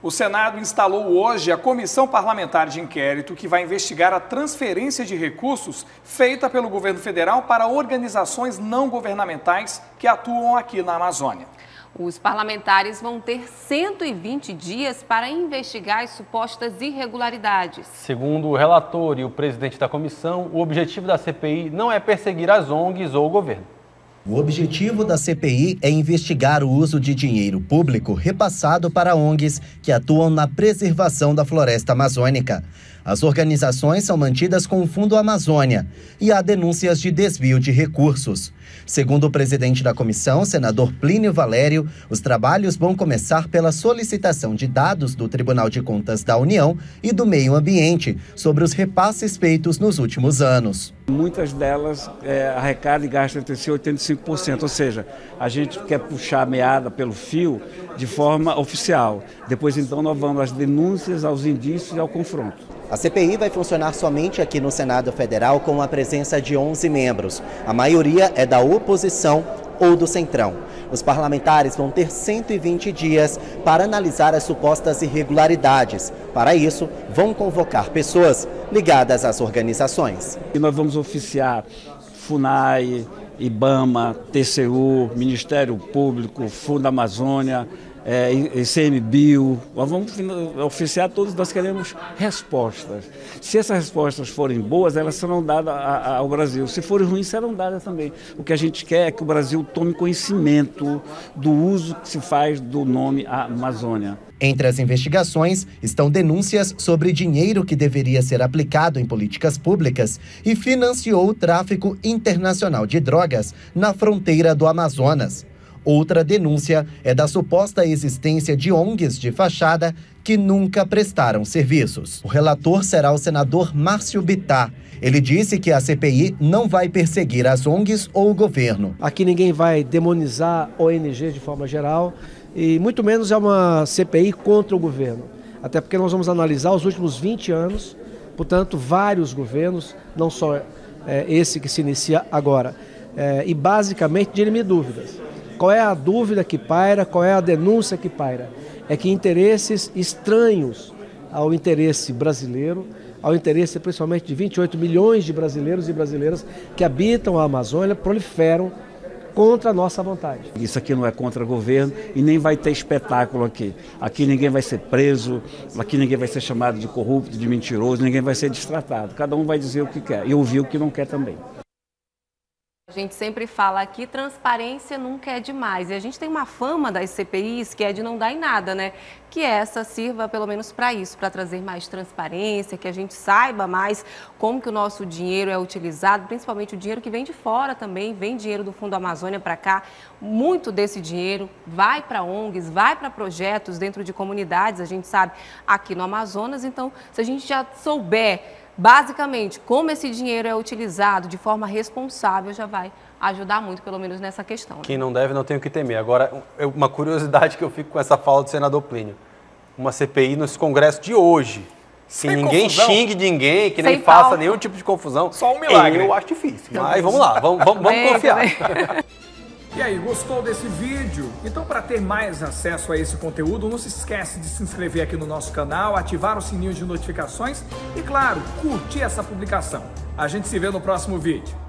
O Senado instalou hoje a Comissão Parlamentar de Inquérito que vai investigar a transferência de recursos feita pelo governo federal para organizações não governamentais que atuam aqui na Amazônia. Os parlamentares vão ter 120 dias para investigar as supostas irregularidades. Segundo o relator e o presidente da comissão, o objetivo da CPI não é perseguir as ONGs ou o governo. O objetivo da CPI é investigar o uso de dinheiro público repassado para ONGs que atuam na preservação da floresta amazônica. As organizações são mantidas com o Fundo Amazônia e há denúncias de desvio de recursos. Segundo o presidente da comissão, senador Plínio Valério, os trabalhos vão começar pela solicitação de dados do Tribunal de Contas da União e do Meio Ambiente sobre os repasses feitos nos últimos anos. Muitas delas arrecadam e gastam entre 5% e 85%, ou seja, a gente quer puxar a meada pelo fio de forma oficial. Depois, então, nós vamos às denúncias, aos indícios e ao confronto. A CPI vai funcionar somente aqui no Senado Federal com a presença de 11 membros. A maioria é da oposição ou do Centrão. Os parlamentares vão ter 120 dias para analisar as supostas irregularidades. Para isso, vão convocar pessoas ligadas às organizações. E nós vamos oficiar FUNAI, IBAMA, TCU, Ministério Público, Fundo Amazônia, ICMBio, nós vamos oficiar todos, nós queremos respostas. Se essas respostas forem boas, elas serão dadas ao Brasil. Se forem ruins, serão dadas também. O que a gente quer é que o Brasil tome conhecimento do uso que se faz do nome Amazônia. Entre as investigações estão denúncias sobre dinheiro que deveria ser aplicado em políticas públicas e financiou o tráfico internacional de drogas na fronteira do Amazonas. Outra denúncia é da suposta existência de ONGs de fachada que nunca prestaram serviços. O relator será o senador Márcio Bittar. Ele disse que a CPI não vai perseguir as ONGs ou o governo. Aqui ninguém vai demonizar ONG de forma geral e muito menos é uma CPI contra o governo. Até porque nós vamos analisar os últimos 20 anos, portanto, vários governos, não só esse que se inicia agora. E basicamente dirimir dúvidas. Qual é a dúvida que paira, qual é a denúncia que paira? É que interesses estranhos ao interesse brasileiro, ao interesse principalmente de 28 milhões de brasileiros e brasileiras que habitam a Amazônia, proliferam contra a nossa vontade. Isso aqui não é contra o governo e nem vai ter espetáculo aqui. Aqui ninguém vai ser preso, aqui ninguém vai ser chamado de corrupto, de mentiroso, ninguém vai ser destratado. Cada um vai dizer o que quer e ouvir o que não quer também. A gente sempre fala aqui, transparência nunca é demais. E a gente tem uma fama das CPIs que é de não dar em nada, né? Que essa sirva pelo menos para isso, para trazer mais transparência, que a gente saiba mais como que o nosso dinheiro é utilizado, principalmente o dinheiro que vem de fora também, vem dinheiro do Fundo Amazônia para cá. Muito desse dinheiro vai para ONGs, vai para projetos dentro de comunidades, a gente sabe, aqui no Amazonas. Então, se a gente já souber basicamente como esse dinheiro é utilizado de forma responsável, já vai ajudar muito, pelo menos nessa questão. Né? Quem não deve não tem o que temer. Agora, uma curiosidade que eu fico com essa fala do senador Plínio. Uma CPI nesse congresso de hoje, que ninguém xingue ninguém, que nem faça nenhum tipo de confusão. Só um milagre. Eu acho difícil, mas vamos lá, vamos confiar. E aí, gostou desse vídeo? Então, para ter mais acesso a esse conteúdo, não se esquece de se inscrever aqui no nosso canal, ativar o sininho de notificações e, claro, curtir essa publicação. A gente se vê no próximo vídeo.